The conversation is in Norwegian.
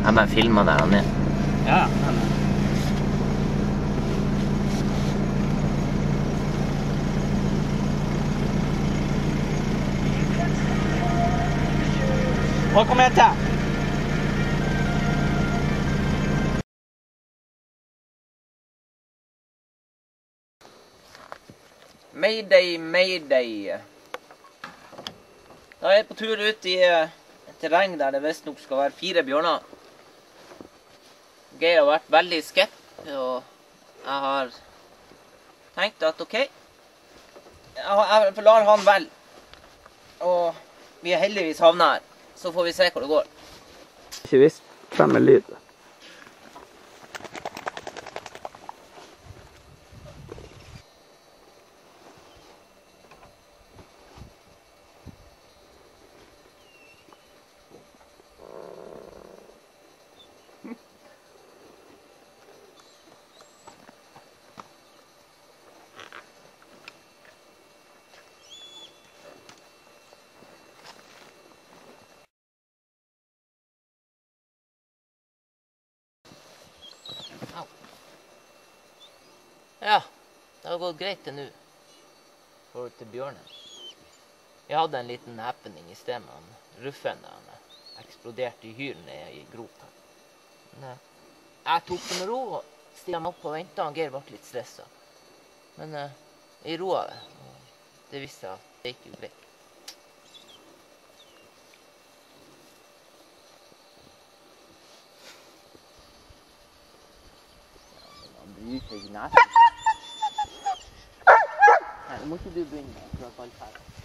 Jeg bare filmer der han er. Ja, men... Nå kommer jeg til. Mayday, mayday. Da er jeg på tur ut i et terreng der det visst nok skal være 4 bjørner. Geir har vært veldig skeptisk, og jeg har tenkt at ok, jeg lar han vel. Og vi er heldigvis havnet her, så får vi se hvor det går. Ikke visst, frem med lyd. Ja, det har gått greit til nå. For til bjørnen. Jeg hadde en liten happening i sted med han ruffen da han eksploderte i hylen nede i grop her. Men jeg tok det med ro og stilte meg opp og ventet, og Geir ble litt stresset. Men jeg roet det, og det viste seg at det gikk jo greit. Han bryr seg ikke nesen. Nei, nå må ikke du begynne, for at alt her.